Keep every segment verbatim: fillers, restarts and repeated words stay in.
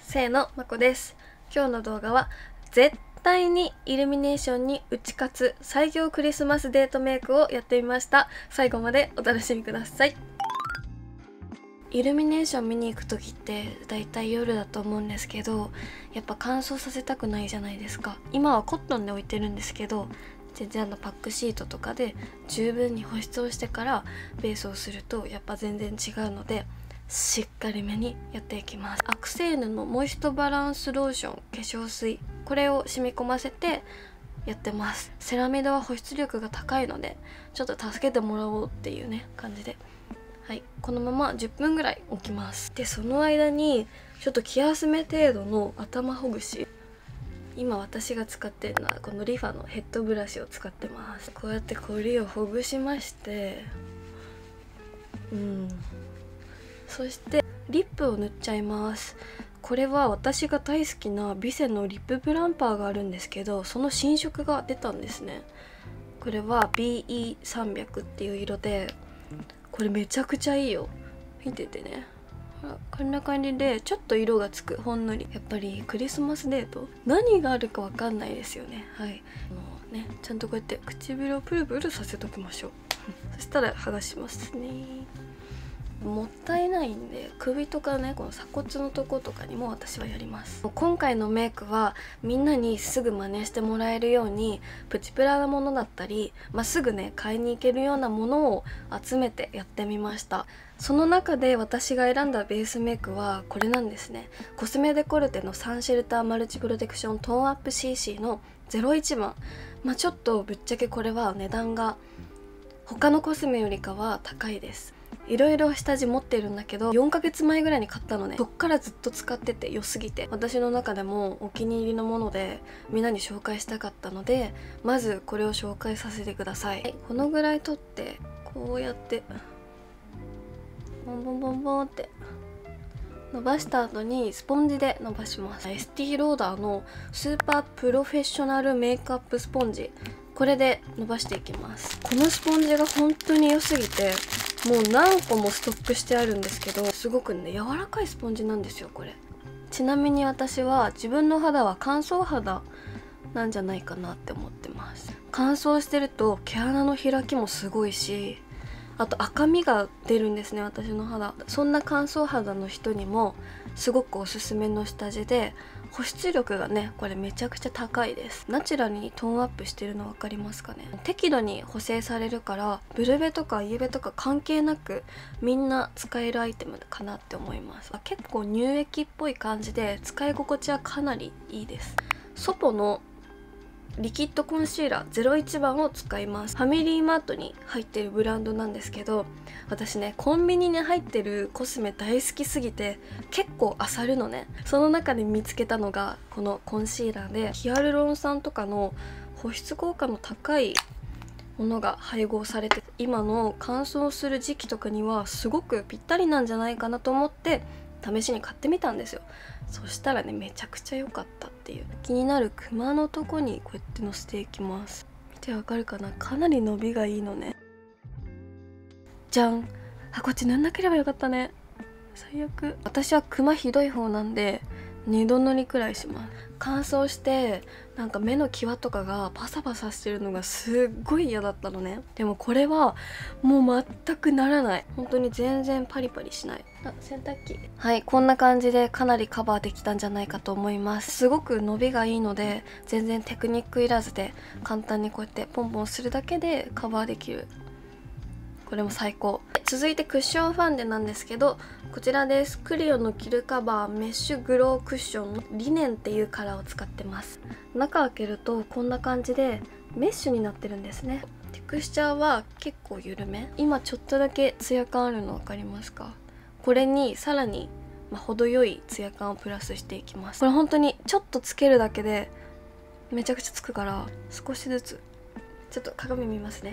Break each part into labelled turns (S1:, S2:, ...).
S1: せーの、まこです。今日の動画は絶対にイルミネーションに打ち勝つ最強クリスマスデートメイクをやってみました。最後までお楽しみください。イルミネーション見に行く時ってだいたい夜だと思うんですけど、やっぱ乾燥させたくないじゃないですか。今はコットンで置いてるんですけど、全然あのパックシートとかで十分に保湿をしてからベースをするとやっぱ全然違うので、しっかりめにやっていきます。アクセーヌのモイストバランスローション化粧水、これを染み込ませてやってます。セラミドは保湿力が高いのでちょっと助けてもらおうっていうね感じで、はい、このままじゅっぷんぐらい置きます。でその間にちょっと気休め程度の頭ほぐし、今私が使ってるのはこのリファのヘッドブラシを使ってます。こうやってコリをほぐしまして、うんそしてリップを塗っちゃいます。これは私が大好きなビセのリッププランパーがあるんですけど、その新色が出たんですね。これは ビーイーさんびゃく っていう色で、これめちゃくちゃいいよ。見ててね、ほらこんな感じでちょっと色がつく、ほんのり。やっぱりクリスマスデート何があるかわかんないですよね。はい、もうねちゃんとこうやって唇をプルプルさせときましょうそしたら剥がしますね。もったいないんで首とかね、この鎖骨のとことかにも私はやります。今回のメイクはみんなにすぐ真似してもらえるようにプチプラなものだったり、まあ、すぐね買いに行けるようなものを集めてやってみました。その中で私が選んだベースメイクはこれなんですね。コスメデコルテのサンシェルターマルチプロテクショントーンアップ シーシー のゼロいちばん。まあちょっとぶっちゃけこれは値段が他のコスメよりかは高いです。いろいろ下地持ってるんだけどよんかげつまえぐらいに買ったのね。そっからずっと使ってて良すぎて、私の中でもお気に入りのものでみんなに紹介したかったので、まずこれを紹介させてください。はい、このぐらい取ってこうやってボンボンボンボンって伸ばした後にスポンジで伸ばします。エスティーローダーのスーパープロフェッショナルメイクアップスポンジ、これで伸ばしていきます。このスポンジが本当に良すぎてもう何個もストックしてあるんですけど、すごくね柔らかいスポンジなんですよこれ。ちなみに私は自分の肌は乾燥肌なんじゃないかなって思ってます。乾燥してると毛穴の開きもすごいし、あと赤みが出るんですね私の肌。そんな乾燥肌の人にもすごくおすすめの下地で、保湿力がねこれめちゃくちゃ高いです。ナチュラルにトーンアップしてるの分かりますかね。適度に補正されるからブルベとかイエベとか関係なくみんな使えるアイテムかなって思います。結構乳液っぽい感じで使い心地はかなりいいです。ソポのリキッドコンシーラーゼロいちばんを使います。ファミリーマートに入ってるブランドなんですけど、私ねコンビニに入ってるコスメ大好きすぎて結構漁るのね。その中で見つけたのがこのコンシーラーで、ヒアルロン酸とかの保湿効果の高いものが配合されて、今の乾燥する時期とかにはすごくぴったりなんじゃないかなと思って試しに買ってみたんですよ。そしたらねめちゃくちゃ良かったっていう。気になるクマのとこにこうやってのせていきます。見てわかるかな、かなり伸びがいいのね。じゃん。あ、こっち塗んなければよかったね。最悪。私はクマひどい方なんでにど塗りくらいします。乾燥してなんか目の際とかがパサパサしてるのがすっごい嫌だったのね。でもこれはもう全くならない。本当に全然パリパリしない。あ、洗濯機。はい、こんな感じでかなりカバーできたんじゃないかと思います。すごく伸びがいいので全然テクニックいらずで簡単にこうやってポンポンするだけでカバーできる。これも最高。続いてクッションファンデなんですけど、こちらです。クリオのキルカバーメッシュグロークッションのリネンっていうカラーを使ってます。中開けるとこんな感じでメッシュになってるんですね。テクスチャーは結構緩め。今ちょっとだけツヤ感あるの分かりますか？これにさらに、まあ、程よいツヤ感をプラスしていきます。これ本当にちょっとつけるだけでめちゃくちゃつくから、少しずつ。ちょっと鏡見ますね。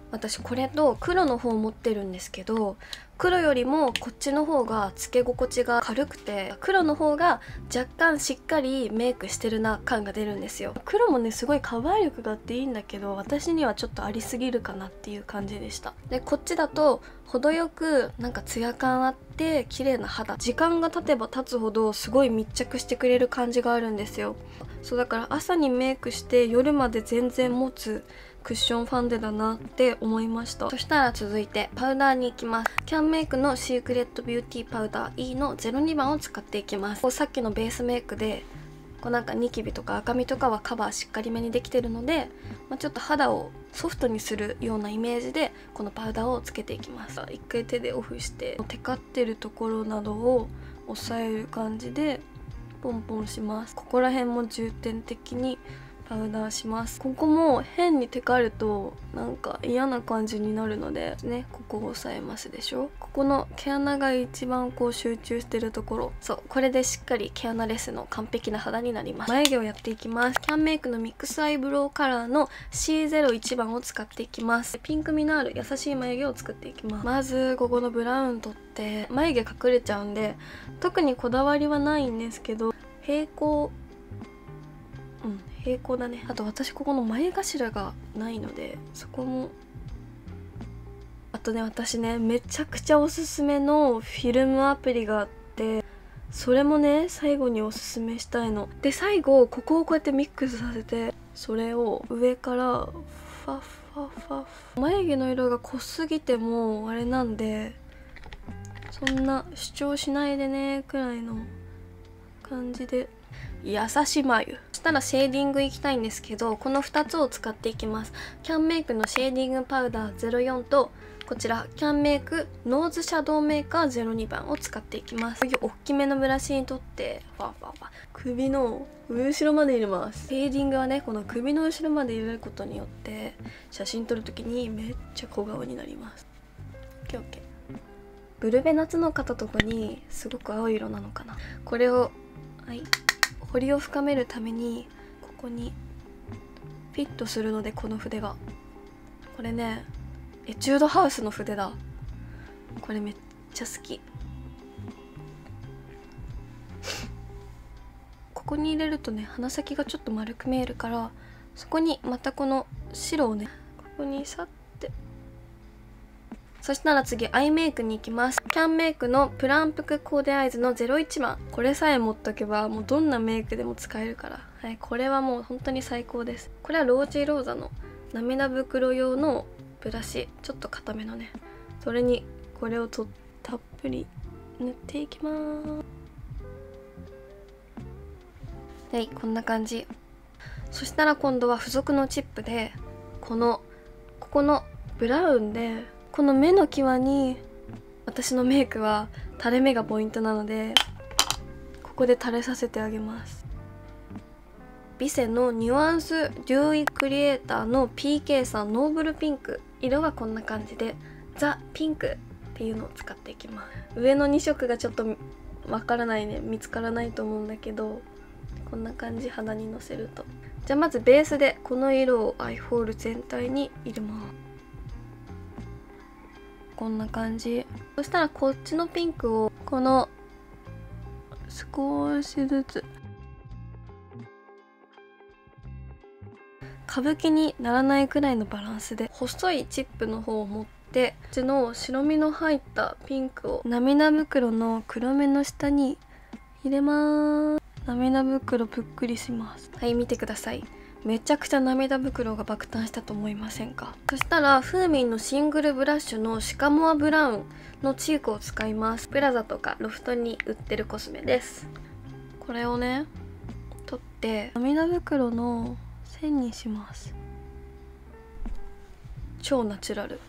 S1: 私これと黒の方を持ってるんですけど、黒よりもこっちの方がつけ心地が軽くて、黒の方が若干しっかりメイクしてるな感が出るんですよ。黒もねすごいカバー力があっていいんだけど、私にはちょっとありすぎるかなっていう感じでした。でこっちだと程よくなんかツヤ感あって綺麗な肌、時間が経てば経つほどすごい密着してくれる感じがあるんですよ。そうだから朝にメイクして夜まで全然持つクッションファンデだなって思いました。そしたら続いてパウダーに行きます。キャンメイクのシークレットビューティーパウダー E のゼロにばんを使っていきます。さっきのベースメイクでこうなんかニキビとか赤みとかはカバーしっかりめにできてるので、まあ、ちょっと肌をソフトにするようなイメージでこのパウダーをつけていきます。一回手でオフしてテカってるところなどを押さえる感じでポンポンします。ここら辺も重点的にパウダーします。ここも変にテカるとなんか嫌な感じになるのでね、ここを押さえますでしょ。ここの毛穴が一番こう集中してるところ、そうこれでしっかり毛穴レスの完璧な肌になります。眉毛をやっていきます。キャンメイクのミックスアイブロウカラーの シーゼロいちばんを使っていきます。ピンク味のある優しい眉毛を作っていきます。まずここのブラウン取って眉毛隠れちゃうんで特にこだわりはないんですけど、平行うん平行だね。あと私ここの眉頭がないのでそこも、あとね私ねめちゃくちゃおすすめのフィルムアプリがあって、それもね最後におすすめしたいので、最後ここをこうやってミックスさせて、それを上からファファファフ眉毛の色が濃すぎてもあれなんで、そんな主張しないでねくらいの感じで優し眉。そしたらシェーディングいきたいんですけど、このふたつを使っていきます。キャンメイクのシェーディングパウダーゼロよんとこちらキャンメイクノーズシャドウメーカーゼロにばんを使っていきます。こういう大きめのブラシにとってファファファ首の後ろまで入れます。シェーディングはねこの首の後ろまで入れることによって写真撮るときにめっちゃ小顔になります。オッケーオッケー。ブルベ夏の方とかにすごく青い色なのかな。これをはい彫りを深めるためにここにフィットするので、この筆がこれねエチュードハウスの筆だ。これめっちゃ好き。ここに入れるとね鼻先がちょっと丸く見えるから、そこにまたこの白をねここにさって、そしたら次アイメイクに行きます。キャンメイクのプランプクコーデアイズのゼロいちばん、これさえ持っとけばもうどんなメイクでも使えるから、はい、これはもう本当に最高です。これはロージーローザの涙袋用のブラシ、ちょっと固めのね、それにこれをとたっぷり塗っていきます。はい、こんな感じ。そしたら今度は付属のチップでこのここのブラウンでこの目の際に、私のメイクは垂れ目がポイントなのでここで垂れさせてあげます。ビセのニュアンスデューイクリエイターの ピーケー さんノーブルピンク、色はこんな感じでザ・ピンクっていうのを使っていきます。上のにしょくがちょっとわからないね、見つからないと思うんだけど、こんな感じ肌にのせると。じゃあまずベースでこの色をアイホール全体に入れます。こんな感じ。そしたらこっちのピンクをこの少しずつ歌舞伎にならないくらいのバランスで細いチップの方を持って、こっちの白身の入ったピンクを涙袋の黒目の下に入れます。涙袋ぷっくりします。はい、見てください。めちゃくちゃ涙袋が爆誕したと思いませんか？そしたらフーミンのシングルブラッシュのシカモアブラウンのチークを使います。プラザとかロフトに売ってるコスメです。これをね取って涙袋の線にします。超ナチュラル。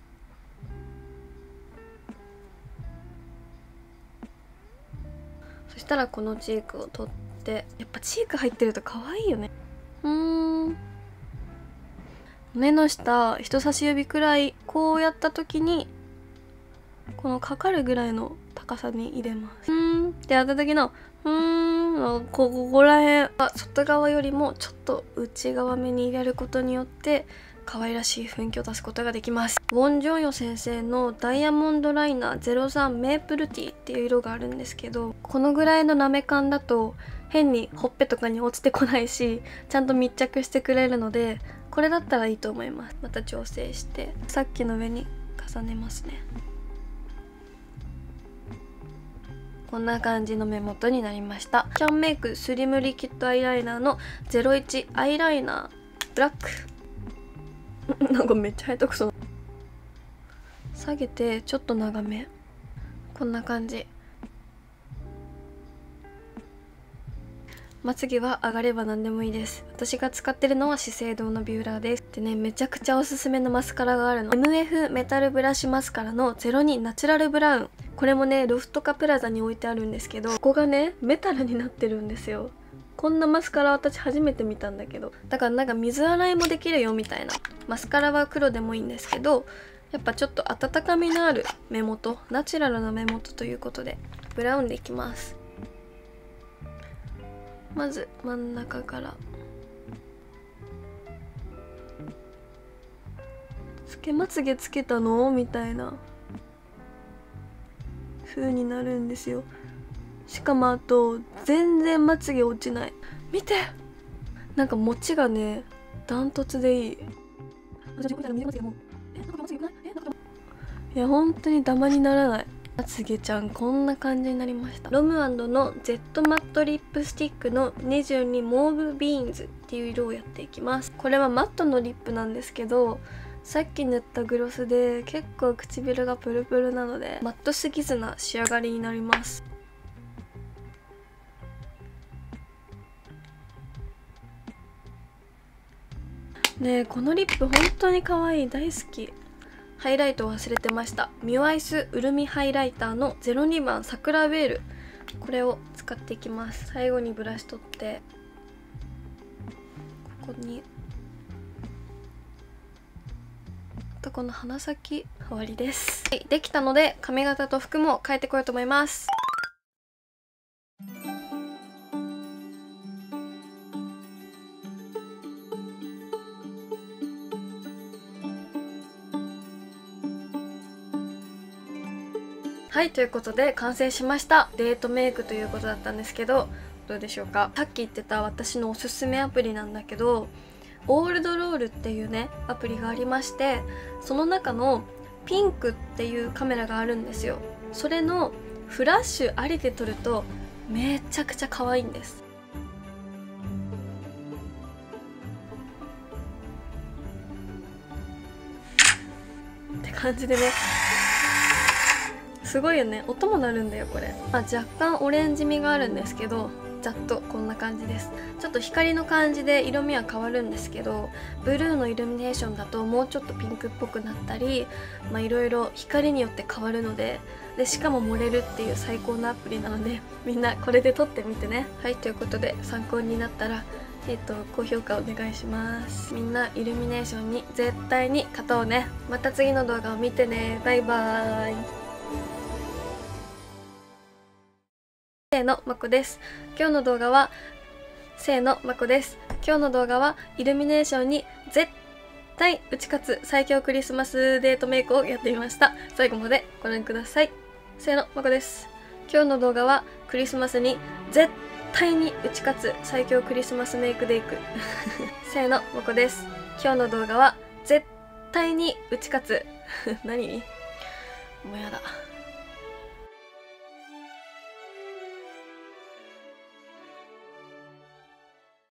S1: そしたらこのチークを取って、やっぱチーク入ってると可愛いよね。うーん目の下人差し指くらいこうやった時にこのかかるぐらいの高さに入れます。うーんってやった時のうーんこここら辺は外側よりもちょっと内側目に入れることによって可愛らしい雰囲気を出すことができます。ウォン・ジョンヨ先生のダイヤモンドライナーゼロさんメープルティーっていう色があるんですけど、このぐらいのなめ感だと変にほっぺとかに落ちてこないし、ちゃんと密着してくれるので、これだったらいいと思います。また調整してさっきの上に重ねますね。こんな感じの目元になりました。キャンメイクスリムリキッドアイライナーのゼロいちアイライナーブラックなんかめっちゃ下手くそ。下げてちょっと長め、こんな感じ。まつげは上がれば何でもいいです。私が使ってるのは資生堂のビューラーです。でね、めちゃくちゃおすすめのマスカラがあるの。 エムエフ メタルブラシマスカラのゼロにナチュラルブラウン。これもねロフトカプラザに置いてあるんですけど、ここがねメタルになってるんですよ。こんなマスカラ私初めて見たんだけど、だからなんか水洗いもできるよみたいな。マスカラは黒でもいいんですけど、やっぱちょっと温かみのある目元、ナチュラルな目元ということでブラウンでいきます。まず真ん中から、つけまつげつけたのみたいな風になるんですよ。しかもあと全然まつげ落ちない。見て、なんか持ちがねダントツでいい。いや本当にダマにならない。まつげちゃんこんな感じになりました。ロムアンドの Z マットリップスティックのにじゅうにモーブビーンズっていう色をやっていきます。これはマットのリップなんですけど、さっき塗ったグロスで結構唇がプルプルなのでマットすぎずな仕上がりになります。ねえ、このリップ本当に可愛い、大好き。ハイライト忘れてました。ミュアイスウルミハイライターのゼロにばんサクラベール、これを使っていきます。最後にブラシ取ってここに、あとこの鼻先終わりです。はい、できたので髪型と服も変えてこようと思います。はい、ということで完成しました。デートメイクということだったんですけど、どうでしょうか。さっき言ってた私のおすすめアプリなんだけど、オールドロールっていうねアプリがありまして、その中のピンクっていうカメラがあるんですよ。それのフラッシュありで撮るとめちゃくちゃ可愛いんです。って感じでね、すごいよね。音も鳴るんだよこれ。まあ、若干オレンジ味があるんですけど、ざっとこんな感じです。ちょっと光の感じで色味は変わるんですけど、ブルーのイルミネーションだともうちょっとピンクっぽくなったり、まあいろいろ光によって変わるので、でしかも盛れるっていう最高のアプリなので、みんなこれで撮ってみてね。はい、ということで参考になったらえっと高評価お願いします。みんなイルミネーションに絶対に勝とうね。また次の動画を見てね。バイバーイ。せーの、まこです。今日の動画は、せーの、まこです。今日の動画は、イルミネーションに絶対打ち勝つ最強クリスマスデートメイクをやってみました。最後までご覧ください。せーの、まこです。今日の動画は、クリスマスに絶対に打ち勝つ最強クリスマスメイクデイク。せーの、まこです。今日の動画は、絶対に打ち勝つ。何？もうやだ。